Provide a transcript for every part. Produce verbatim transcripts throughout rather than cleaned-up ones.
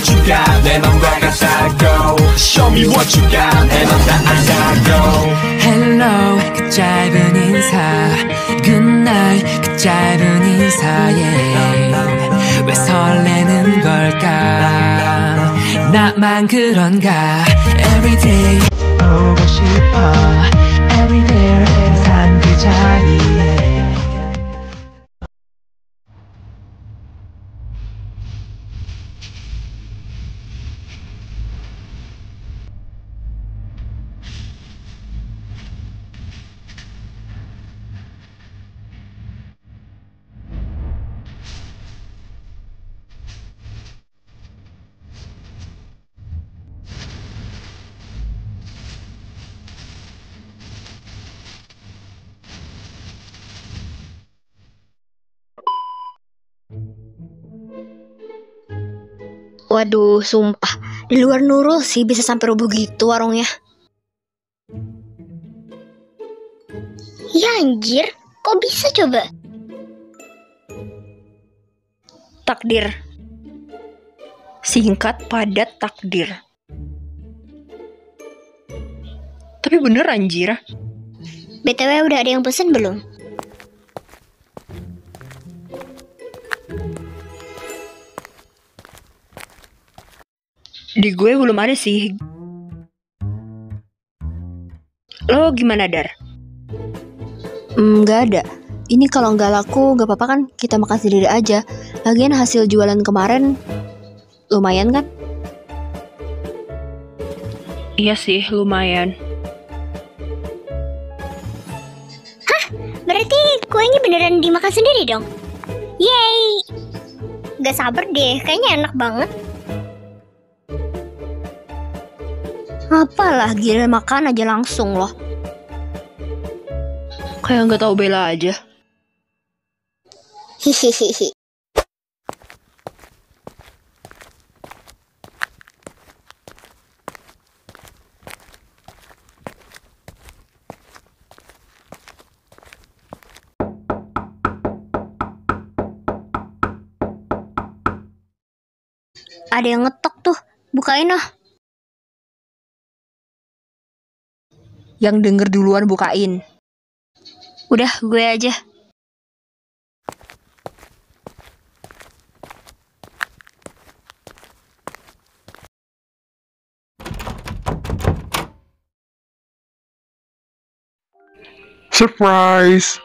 what you got 내 맘과 같다고 Show me what you got 내 맘 다 안다고 Hello 그 짧은 인사 Good night 그 짧은 인사에 왜 설레는 걸까 나만 그런가 Everyday 보고 싶어 Everyday 항상 그 자리에 Waduh, sumpah. Di luar Nurul sih bisa sampai rubuh gitu warungnya. Ya anjir, kok bisa coba? Takdir. Singkat, padat, takdir. Tapi bener anjir. B T W udah ada yang pesen belum? Di gue belum ada sih. Lo gimana, Dar? Hmm, gak ada. Ini kalau nggak laku gak apa-apa kan, kita makan sendiri aja. Lagian hasil jualan kemarin lumayan kan? Iya sih, lumayan. Hah? Berarti kuenya beneran dimakan sendiri dong? Yeay! Gak sabar deh, kayaknya enak banget. Apalah, gila makan aja langsung loh. Kayak nggak tahu bela aja. Hihihihi. Ada yang ngetok tuh, bukain ah. Yang denger duluan bukain. Udah, gue aja. Surprise!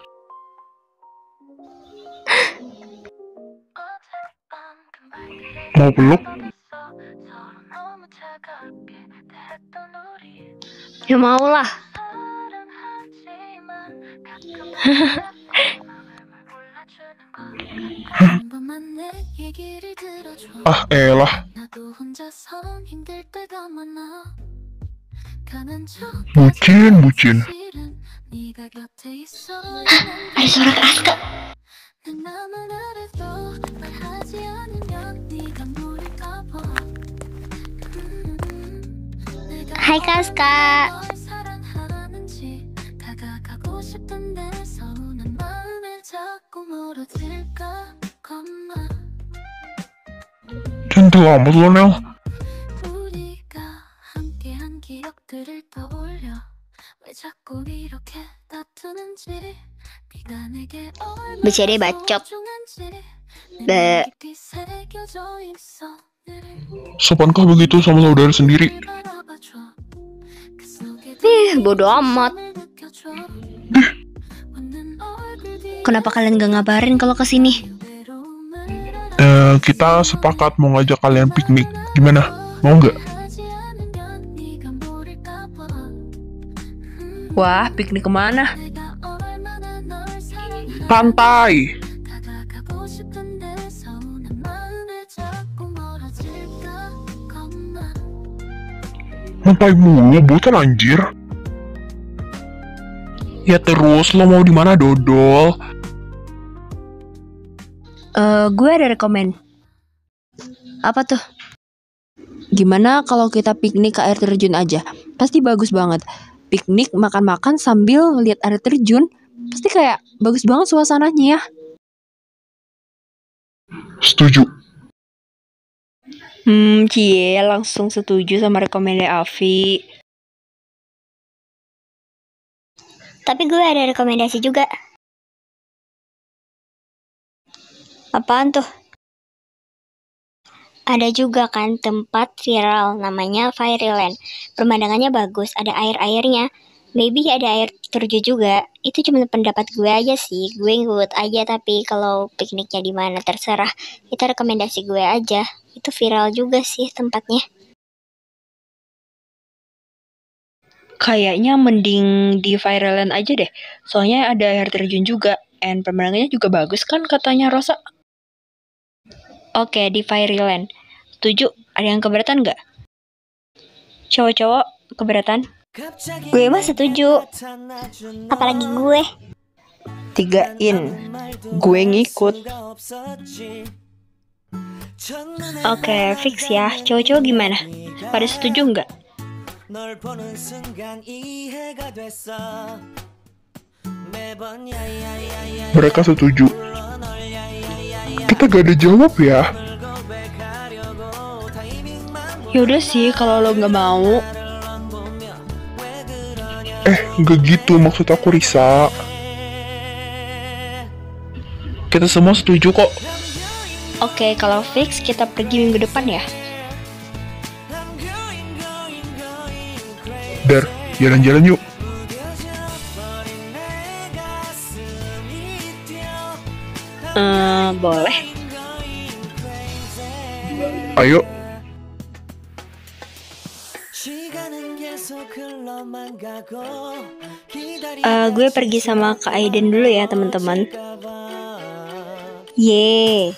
Mau peluk? Ya mau lah. Ah elah. Bucin, bucin. Ada suara Aska. Hai Kaska. Cantik amat lo, Nel. B C D bacot. Be. Sopankah begitu sama saudara sendiri? Ih, bodo amat. Kenapa kalian gak ngabarin kalau kesini? Eh, kita sepakat mau ngajak kalian piknik. Gimana? Mau nggak? Wah, piknik kemana? Pantai. Pantai mulu, bosan anjir. Ya terus, lo mau di mana, dodol? Uh, gue ada rekomen. Apa tuh? Gimana kalau kita piknik ke air terjun aja? Pasti bagus banget. Piknik makan-makan sambil lihat air terjun. Pasti kayak bagus banget suasananya ya. Setuju. Hmm, cie langsung setuju sama rekomendasi Avi. Tapi gue ada rekomendasi juga. Apaan tuh? Ada juga kan tempat viral namanya Fairyland. Pemandangannya bagus, ada air-airnya. Maybe ada air terjun juga. Itu cuma pendapat gue aja sih. Gue ngikut aja, tapi kalau pikniknya di mana terserah. Itu rekomendasi gue aja. Itu viral juga sih tempatnya. Kayaknya mending di Fairyland aja deh. Soalnya ada air terjun juga. And pemandangannya juga bagus kan katanya Rosa. Oke, di Fairyland. Setuju? Ada yang keberatan nggak? Cowok-cowok keberatan? Gue mah setuju. Apalagi gue. Tigain. Gue ngikut. Oke, fix ya. Cowok-cowok gimana? Pada setuju nggak? Mereka setuju. Kita gak ada jawab ya. Yaudah sih kalau lo nggak mau. Eh, gak gitu maksud aku, Risa. Kita semua setuju kok. Oke, kalau fix kita pergi minggu depan ya. Dar, jalan-jalan yuk. Eh, boleh. Ayo. Eh, gue pergi sama Kak Aiden dulu ya teman-teman. Yeay.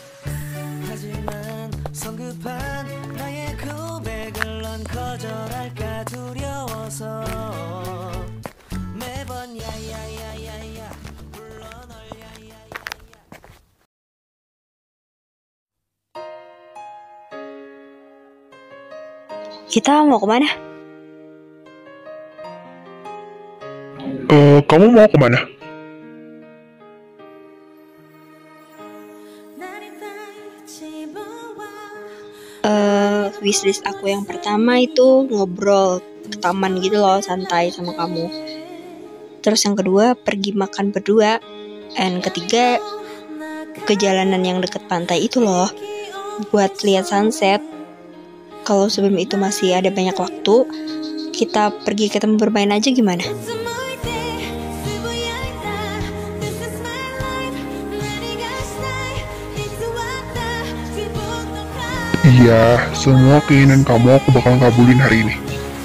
Kita mau kemana? Eh, kamu mau kemana? Eh, wishlist aku yang pertama itu ngobrol ke taman gitu loh, santai sama kamu. Terus yang kedua pergi makan berdua. And ketiga ke jalanan yang deket pantai itu loh, buat lihat sunset. Kalau sebelum itu masih ada banyak waktu, kita pergi ke tempat bermain aja gimana? Iya, semua keinginan kamu aku bakal kabulin hari ini.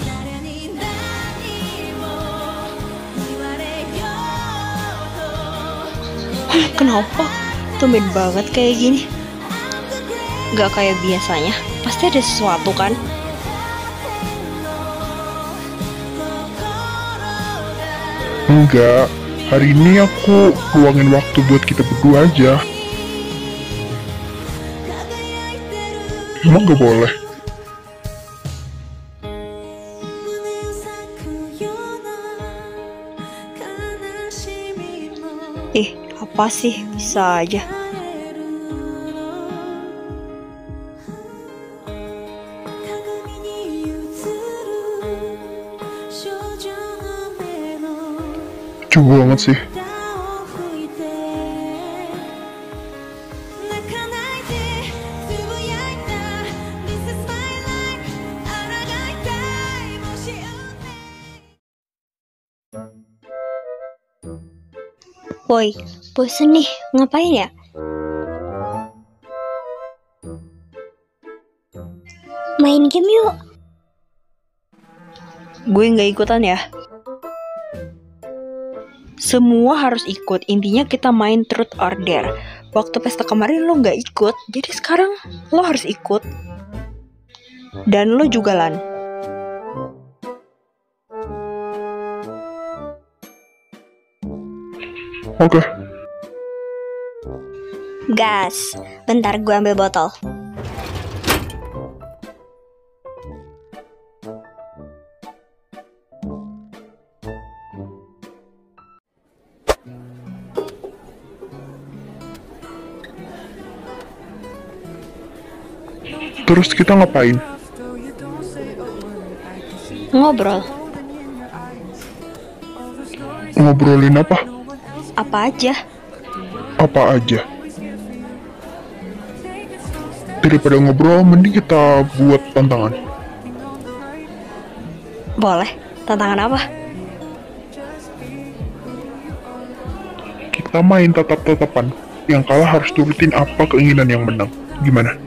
Kenapa? Tumben banget kayak gini. Gak kayak biasanya. Pasti ada sesuatu kan? Enggak, hari ini aku luangin waktu buat kita berdua aja. Emang gak boleh? Ih, apa sih? Bisa aja. Coba banget sih. Woi, bosen nih, ngapain ya? Main game yuk. Gue nggak ikutan ya. Semua harus ikut. Intinya kita main truth or dare. Waktu pesta kemarin lo nggak ikut, jadi sekarang lo harus ikut. Dan lo juga Lan. Oke. Gas, bentar gue ambil botol. Terus kita ngapain? Ngobrol. Ngobrolin apa? Apa aja. Apa aja? Daripada ngobrol, mending kita buat tantangan. Boleh. Tantangan apa? Kita main tatap-tatapan. Yang kalah harus turutin apa keinginan yang menang. Gimana?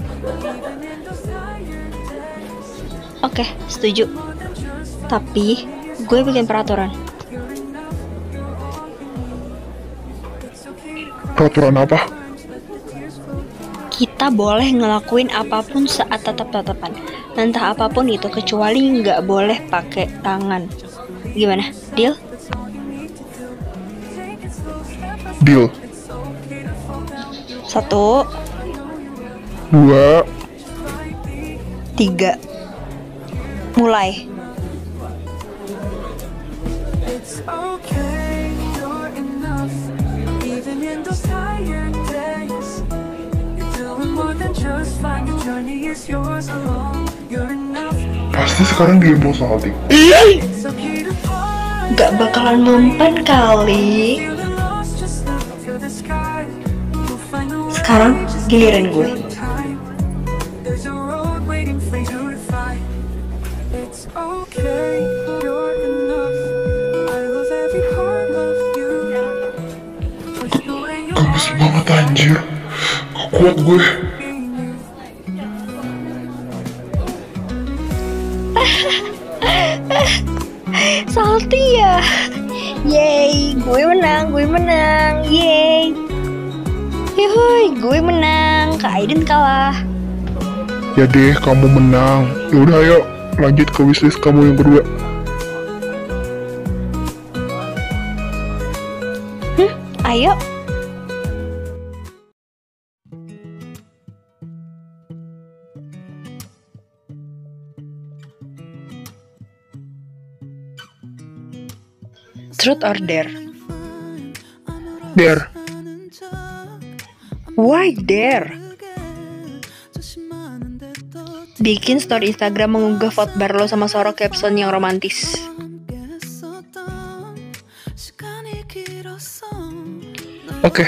Oke, setuju. Tapi, gue bikin peraturan. Peraturan apa? Kita boleh ngelakuin apapun saat tatap-tatapan. Entah apapun itu, kecuali nggak boleh pakai tangan. Gimana? Deal? Deal. Satu, Dua. tiga. Mulai. It's okay, you're enough. Even in those tired days, you're doing more than just fine. Your journey is yours alone. You're enough. Pasti sekarang dia mau salting. It's okay to fall. Gak bakalan mempan kali. Feeling lost, just look to the sky. You'll find the way. Sekarang giliran gue. Time. There's a road waiting for you to find. It's okay, you're enough. I love every part of you. Push away your Gemes banget anjir. Gak kuat gue. Salty ya. Yeay, gue menang, gue menang. Yeay. Yuhuy, gue menang. Kak Aiden kalah. Ya deh, kamu menang. Yaudah ayo, lanjut ke wishlist kamu yang kedua. Hmm, ayo. Truth or dare? Dare. Why dare? Bikin story Instagram mengunggah foto bar lo sama seorang caption yang romantis. Oke.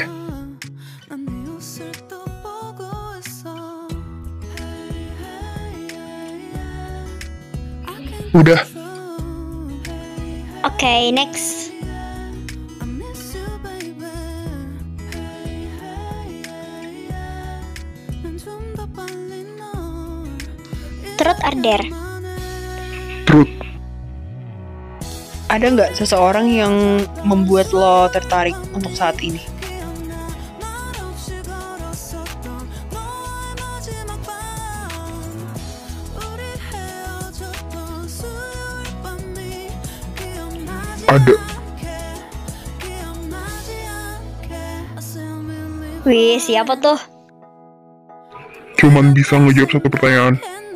Udah. Oke, next. Truth or dare? Truth. Ada nggak seseorang yang membuat lo tertarik untuk saat ini? Ada. Wih, siapa tuh? Cuman bisa ngejawab satu pertanyaan.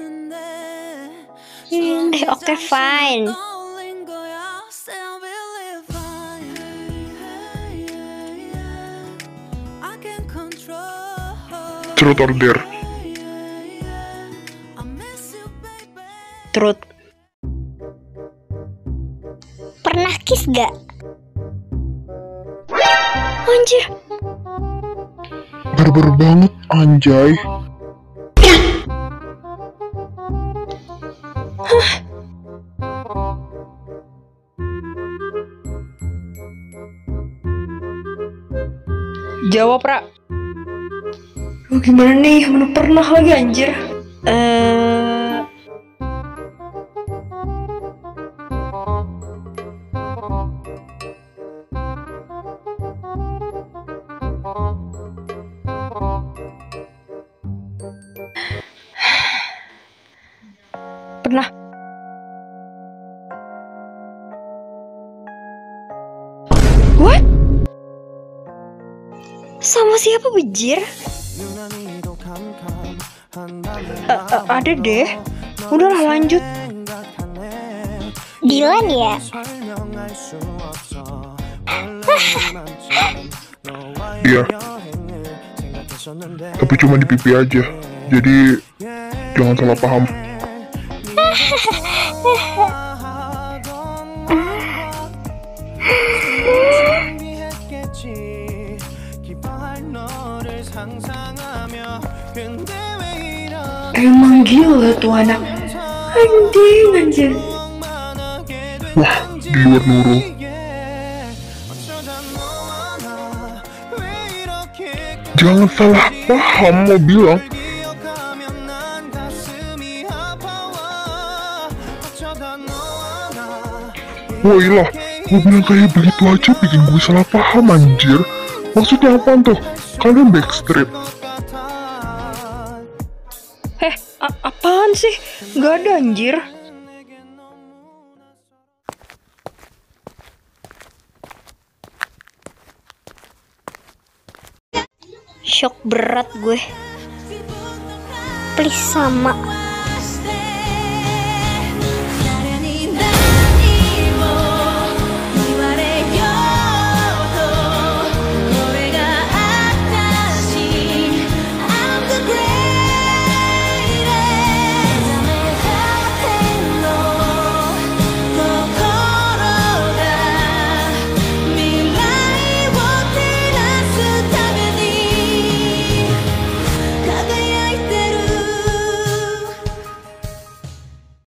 Eh, oke, fine. Truth or dare? Truth. Pernah kiss gak? Anjir. Barbar banget, anjay. Jawab, Ra. Lu gimana nih? Mana pernah lagi anjir? Eh... Pernah. What? Sama siapa, bejir? Uh, uh, ada deh. Udahlah, lanjut. Dilan ya? Iya. Tapi cuma di pipi aja. Jadi jangan salah paham. Emang gila tuh anak. Anjing, anjir. Wah, di luar Nurul. Jangan salah paham, mau bilang. Wah ilah, gue bilang kayak begitu aja bikin gue salah paham anjir. Maksudnya apaan tuh? Kalian backstreet? Eh, a- apaan sih? Gak ada anjir. Shock berat gue. Please sama.